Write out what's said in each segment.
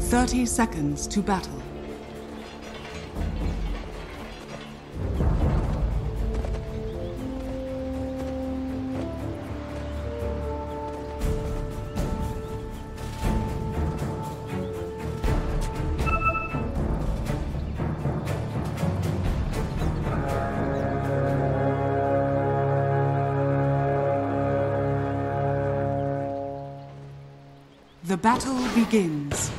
30 seconds to battle. The battle begins.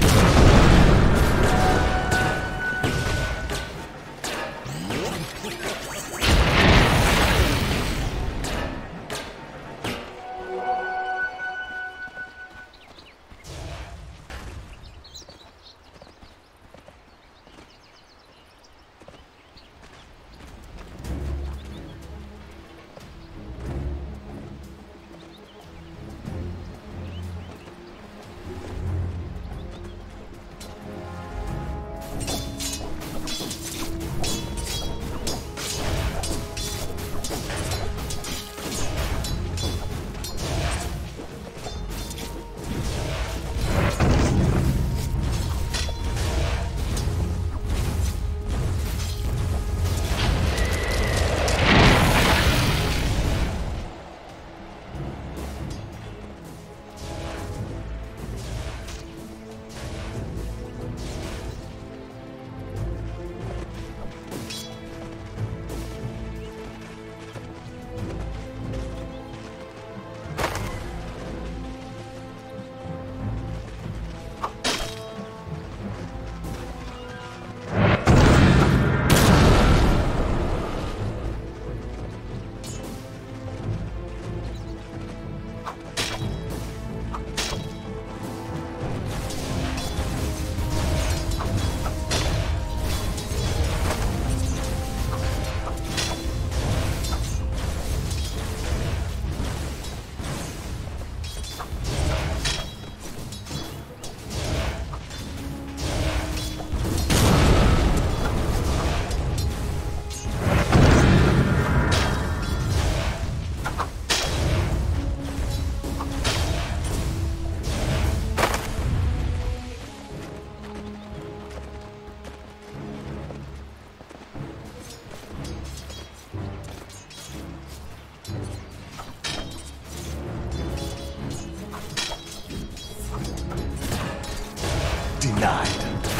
Denied.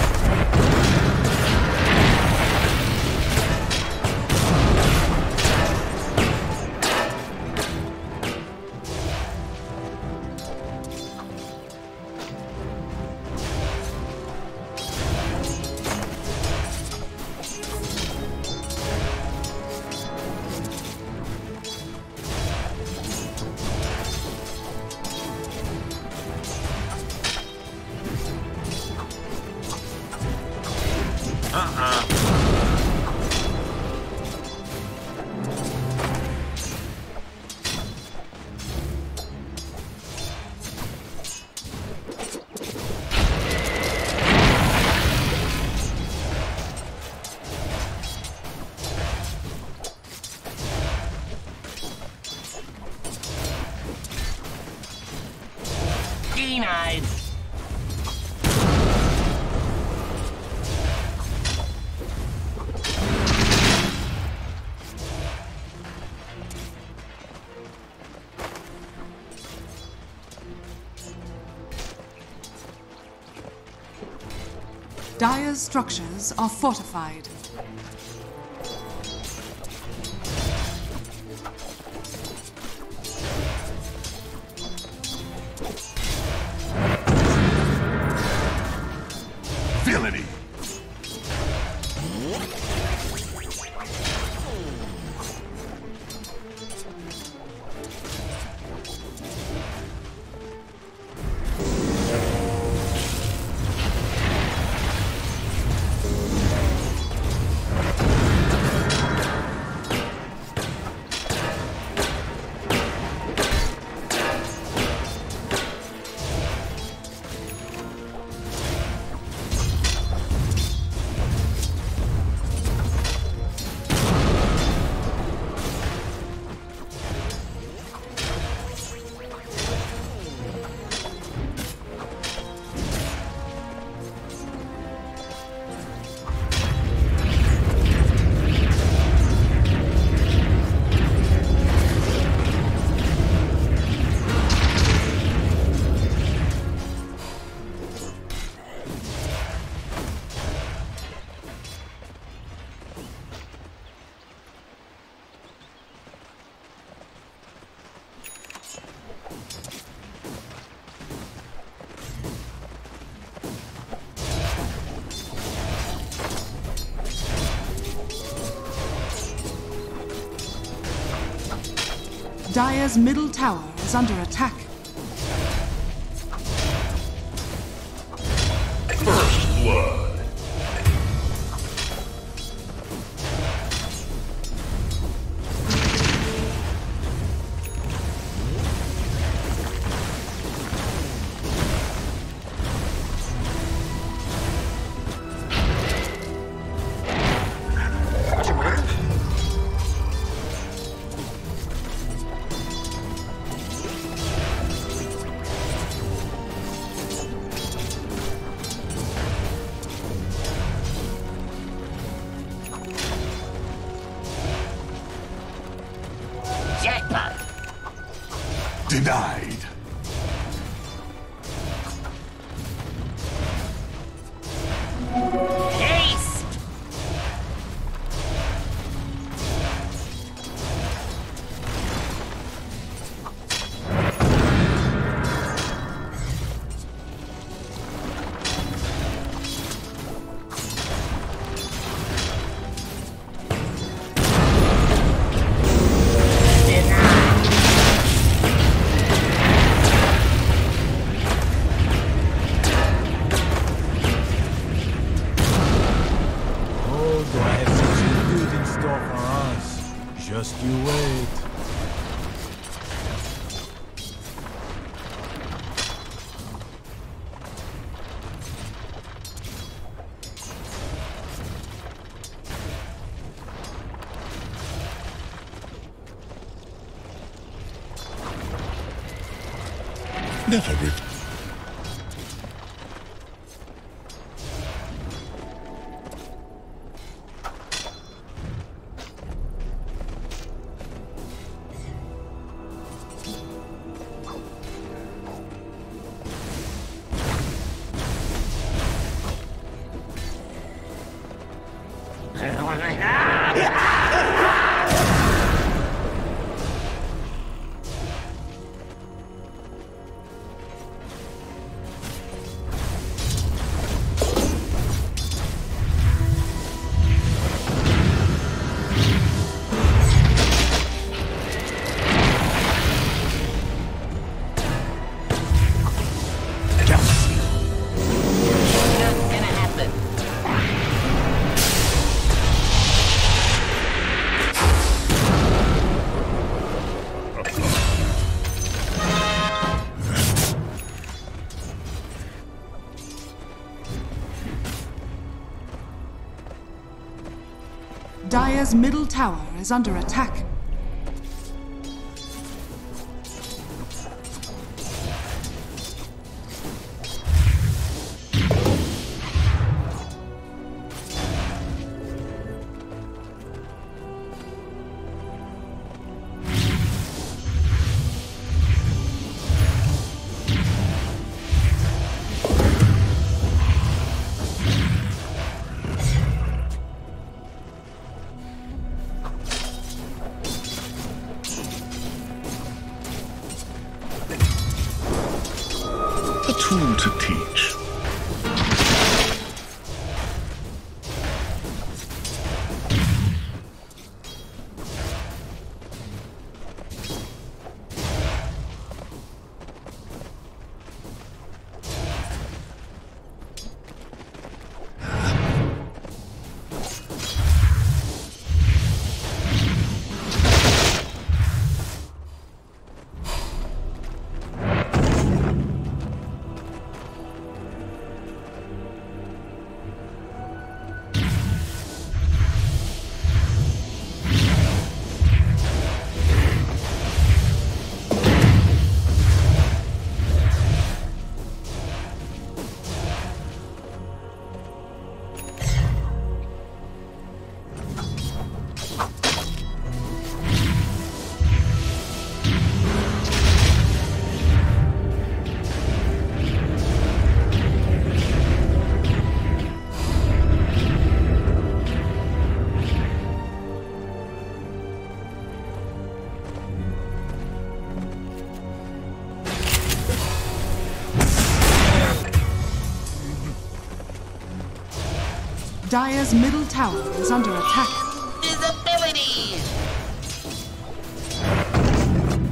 Denied. Dire's structures are fortified. Villainy. Dire's middle tower is under attack. First blood. Jackpot. Denied. Haste. Just you wait. Never return. Dire's middle tower is under attack. A tool to teach. Dire's middle tower is under attack. Visibility.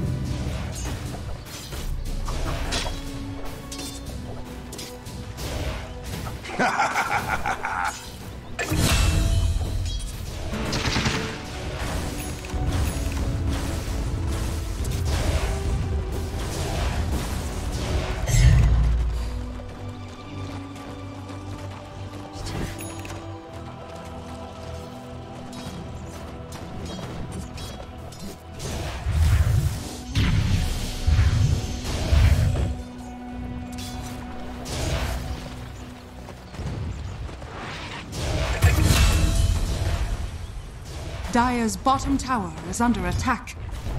Dire's bottom tower is under attack.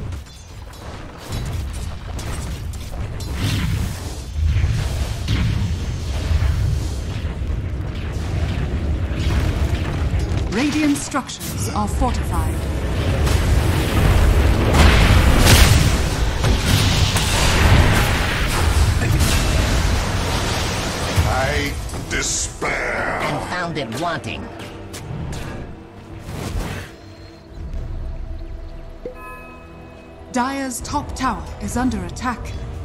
Radiant structures are fortified. I despair. And found it wanting. Dire's top tower is under attack.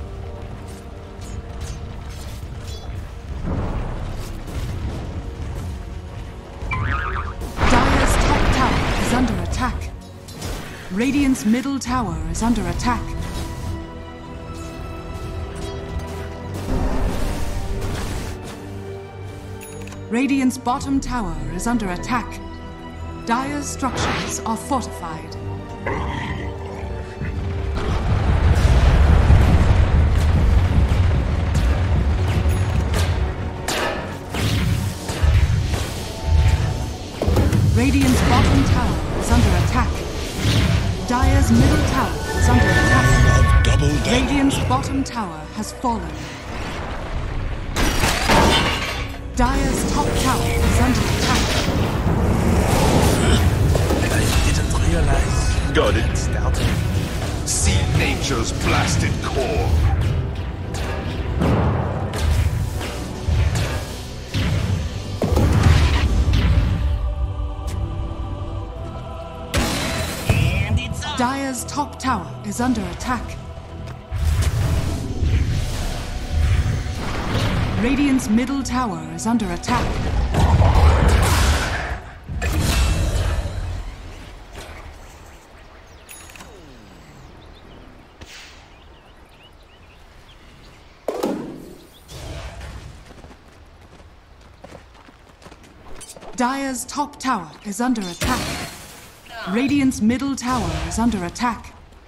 Dire's top tower is under attack. Radiant's middle tower is under attack. Radiant's bottom tower is under attack. Dire's structures are fortified. Radiant's bottom tower is under attack. Dire's middle tower is under attack. Double damage. Radiant's bottom tower has fallen. Dire's top tower is under attack. I didn't realize. Got it. Started. See nature's blasted core. And it's up. Dire's top tower is under attack. Radiant's middle tower is under attack. Dire's top tower is under attack. Radiant's middle tower is under attack.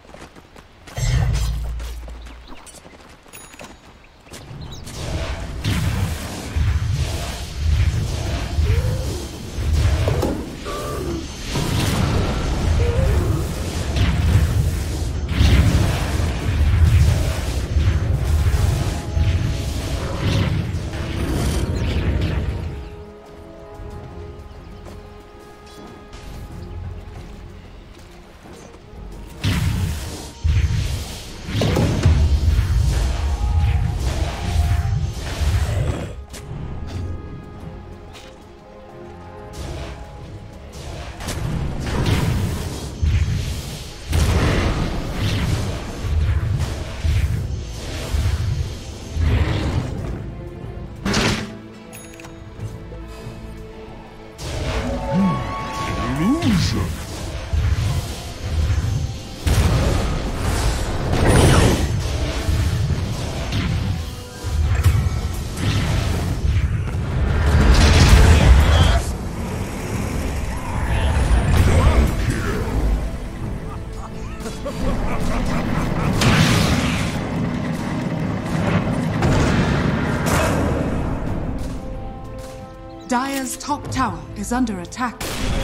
Dire's top tower is under attack.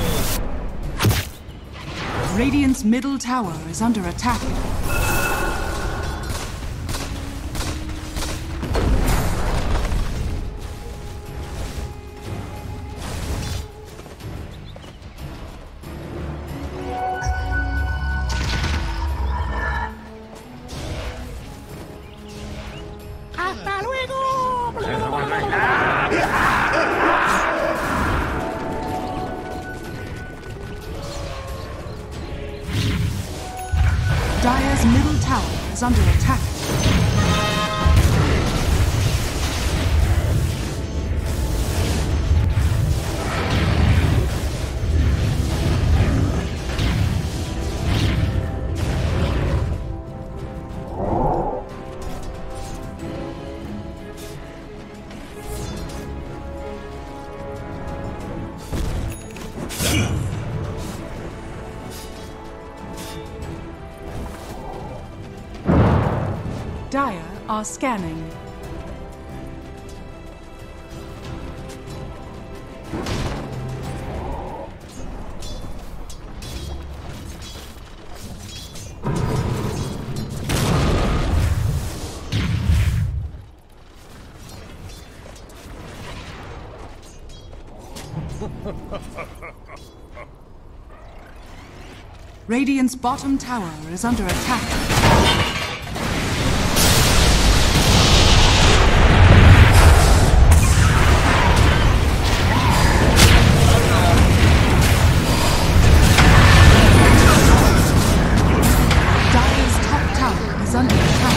Radiant's middle tower is under attack. Dire's middle tower is under attack. are scanning. Radiant's bottom tower is under attack. Dire's top tower is under attack.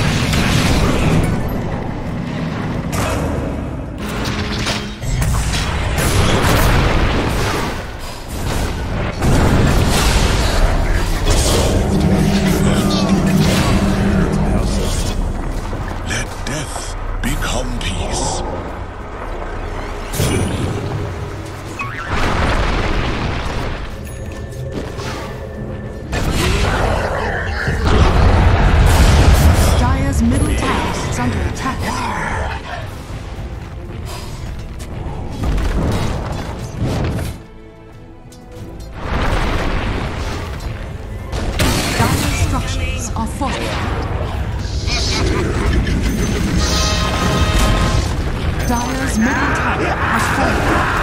Dire's middle tower has fallen.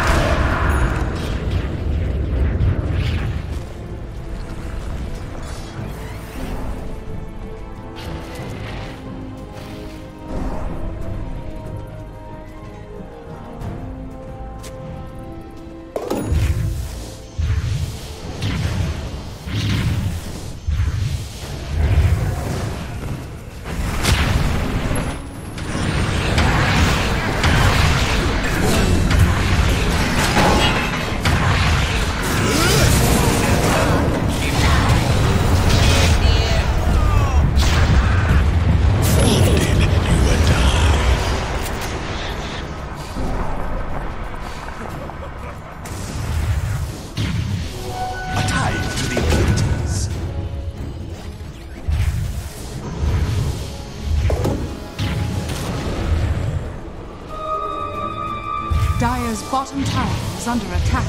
Dire's bottom tower is under attack.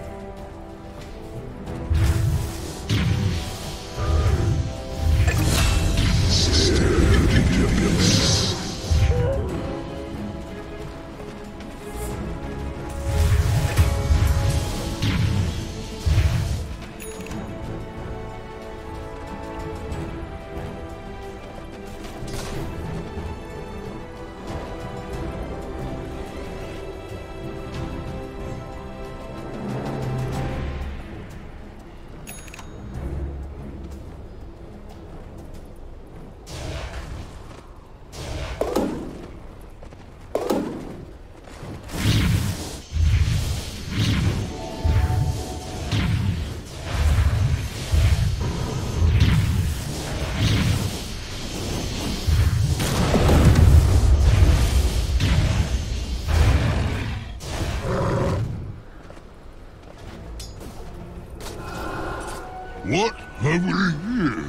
What have we here?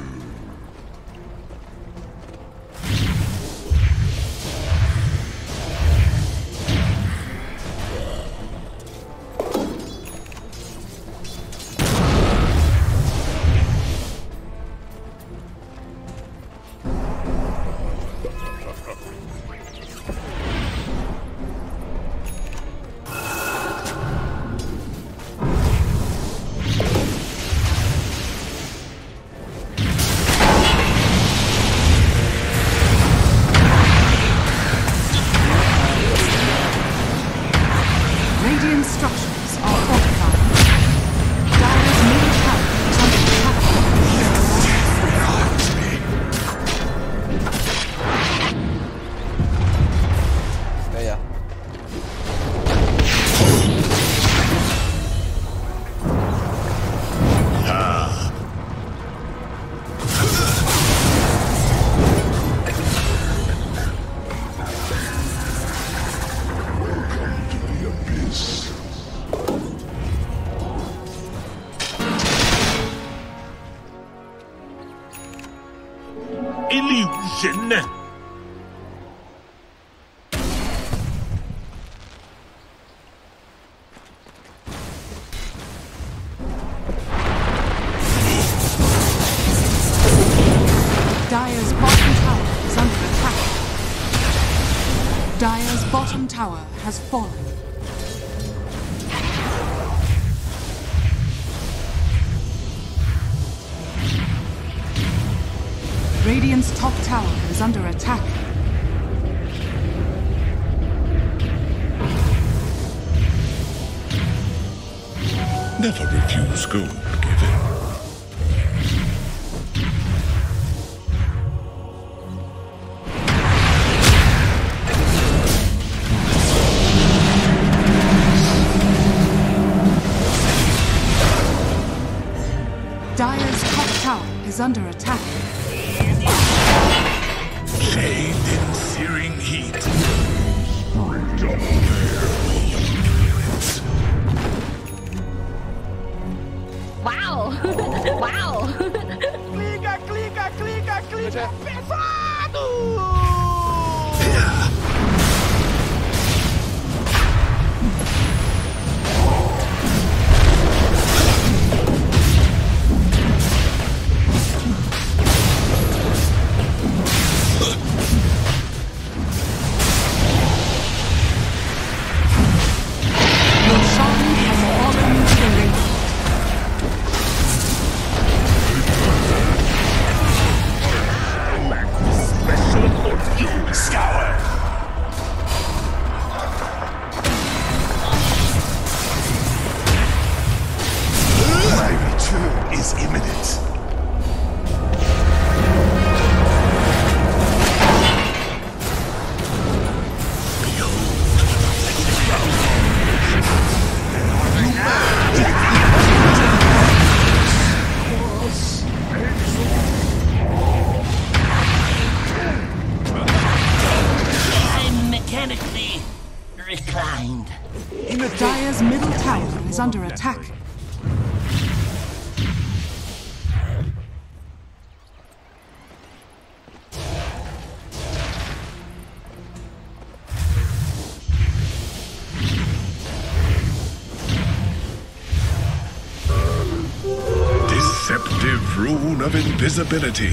Radiant structures are fortified. Dire's middle tower is under attack. Ja. Illusion! bottom tower has fallen. Radiant's top tower is under attack. Never refuse gold given. Dire's top tower is under attack. Shaved in searing heat. Wow! Wow! Clica, clica, clica, clica, pesado! Reclined. Dire's middle tower is under attack. Deceptive rune of invisibility.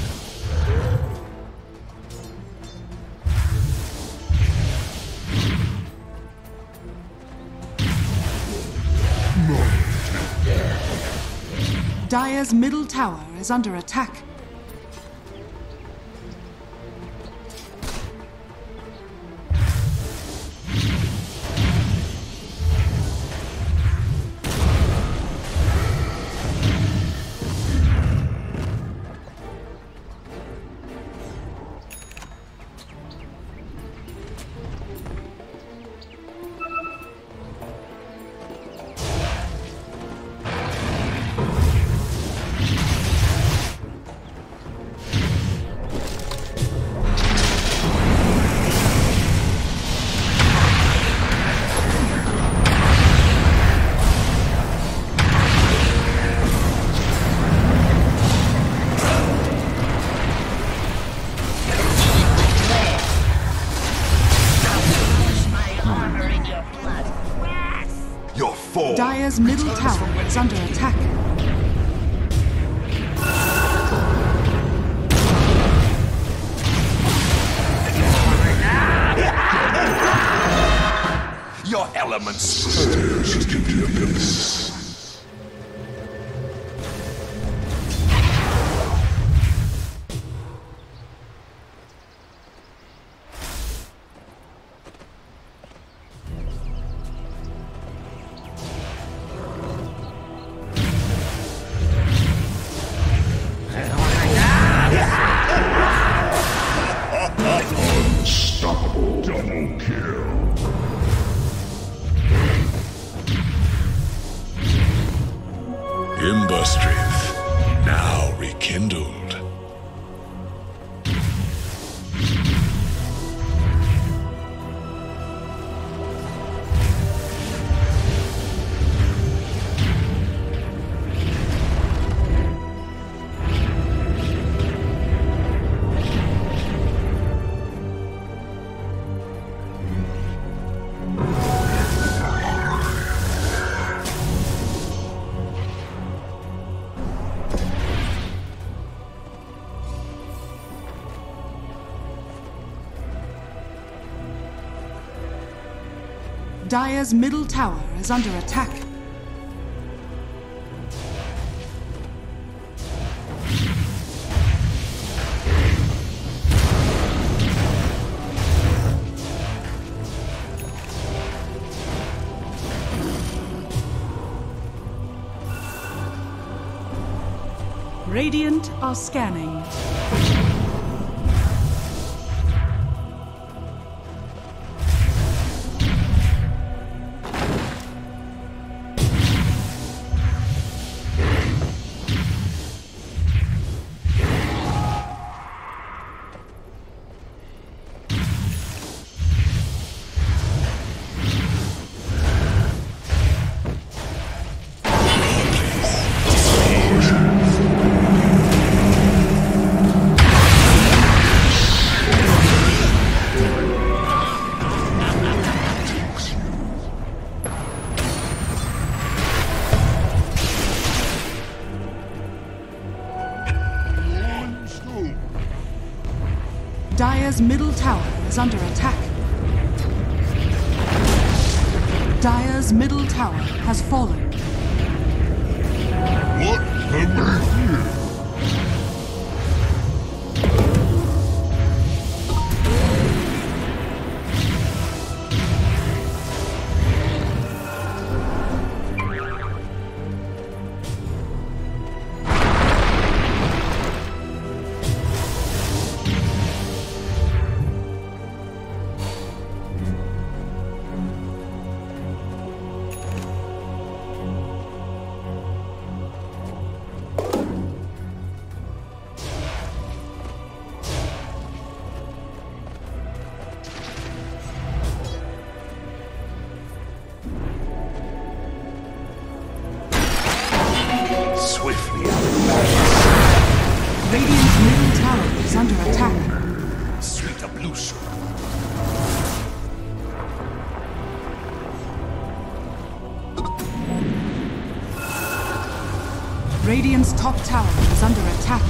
Dire's middle tower is under attack. Dire's middle tower is under attack. Your elements surge to the abyss. Unstoppable double kill. Dire's middle tower is under attack. Radiant are scanning. Dire's middle tower is under attack. Dire's middle tower has fallen. What have we here? Swiftly out of balance. Radiant's middle tower is under attack. Sweet ablution. Radiant's top tower is under attack.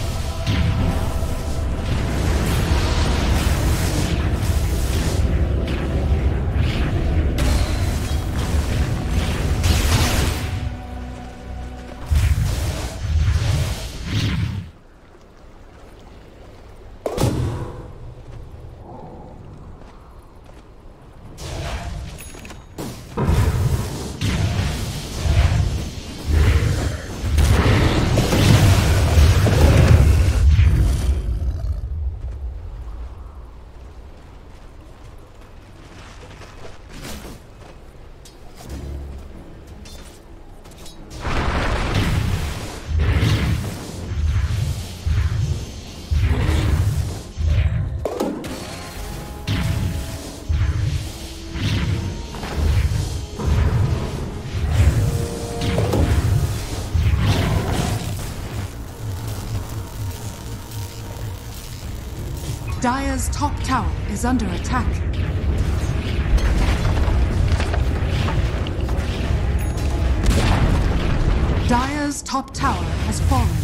Dire's top tower is under attack. Dire's top tower has fallen.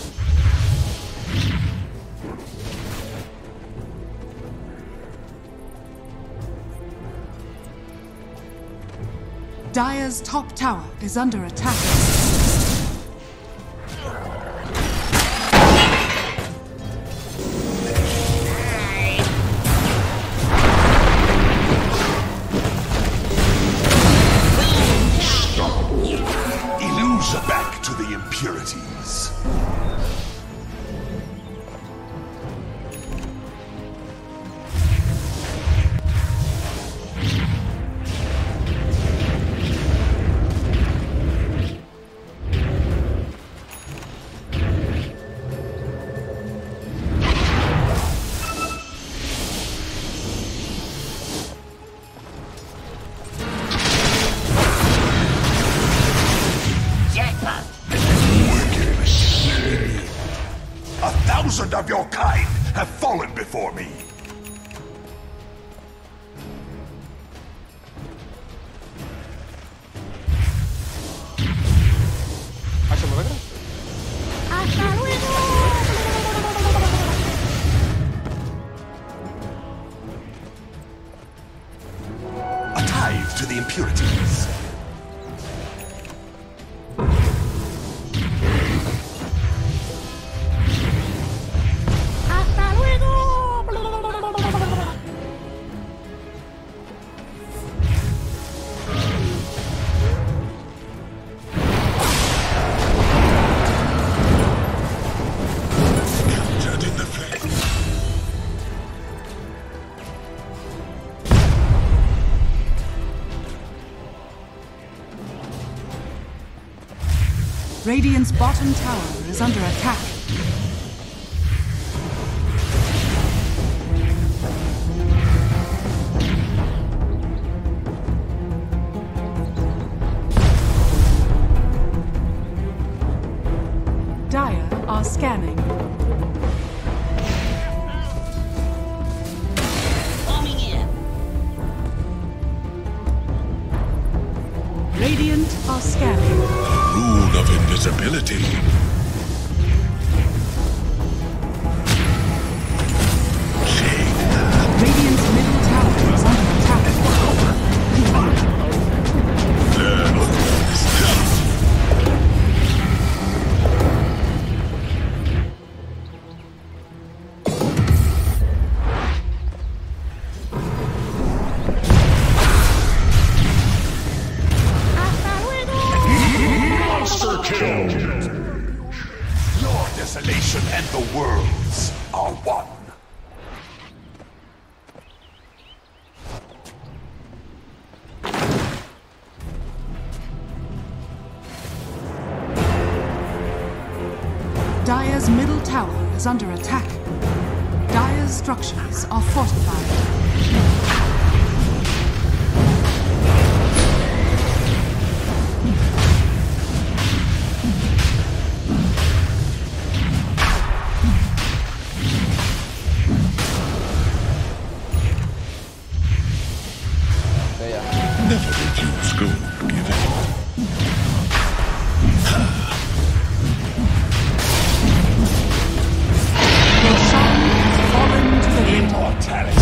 Dire's top tower is under attack. Back to the impurities. Of your kind have fallen before me. ¡Hasta luego! A tithe to the impurities. Radiant's bottom tower is under attack. Dire are scanning. Coming in. Radiant are scanning. Rune of invisibility. Radiant's middle tower is under attack. Monster kill! Your desolation and the world's are one. Dire's middle tower is under attack. Dire's structures are fortified. Never refuse gold given. Your son has fallen to the winter. Immortality.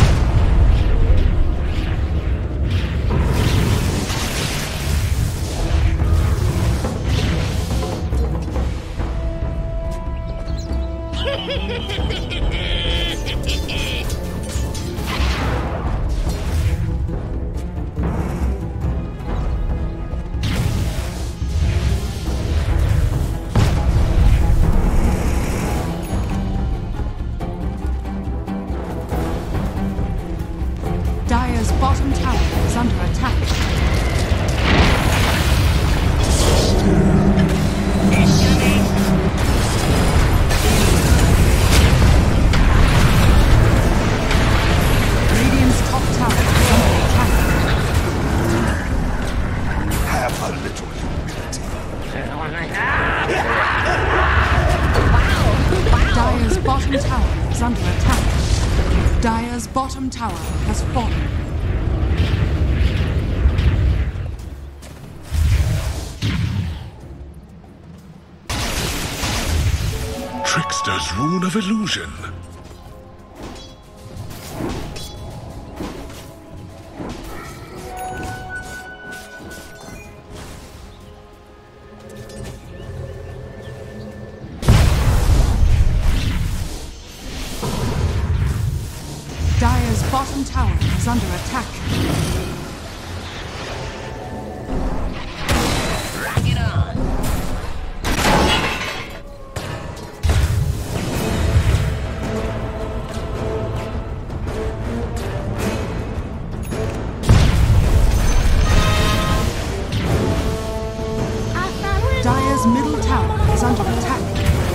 Dire's bottom tower is under attack. Radiant's top tower is under attack. Have a little humility. Dire's bottom tower is under attack. Dire's bottom tower has fallen. Trickster's Rune of Illusion. Dire's bottom tower is under attack. Rock it on. Dire's middle tower is under attack.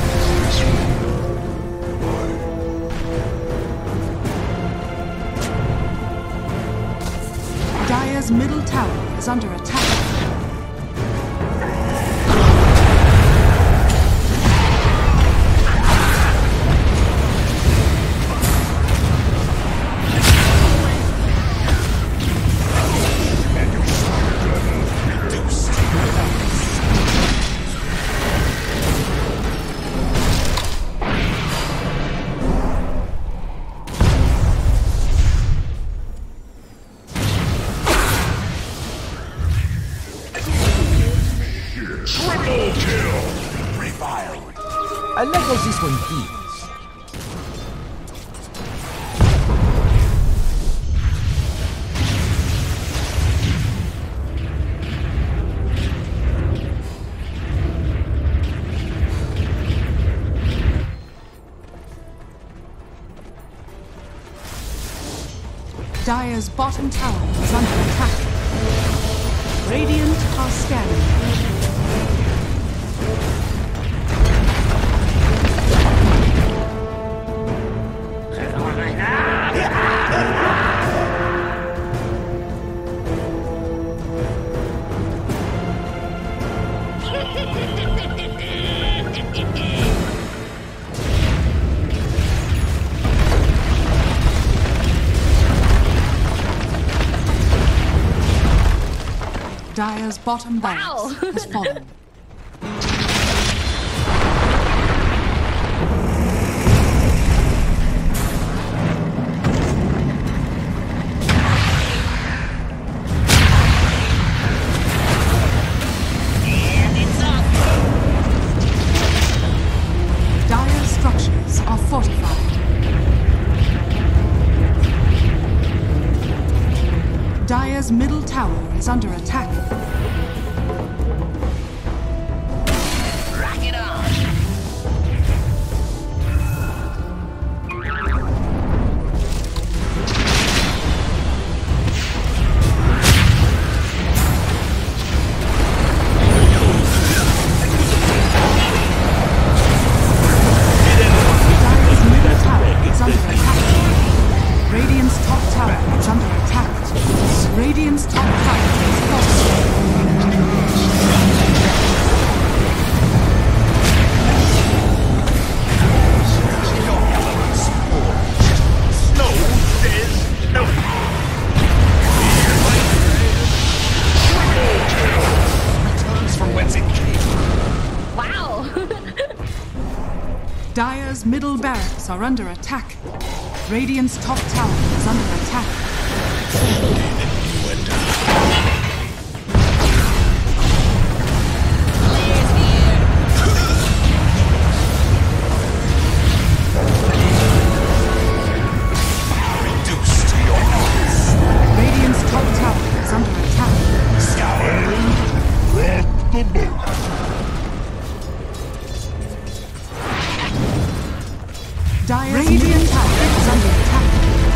Dire's middle tower is under attack. Reviled. I like how this one feels. Dire's bottom tower is under attack. Radiant are scanning. Dire's bottom barracks has fallen. And it's up. Dire's structures are fortified. Dire's middle tower is under attack. Rock it on. Dire's middle tower is under attack. Radiant's top tower is under attack. Radiant's top tower is fortified. Your elements forged. Snow says no. Returns from whence it came. Wow. Dire's middle barracks are under attack. Radiant's top tower is under attack. Reduced to your hearts. Radiant's top tower is under attack. Dire's middle tower is under attack.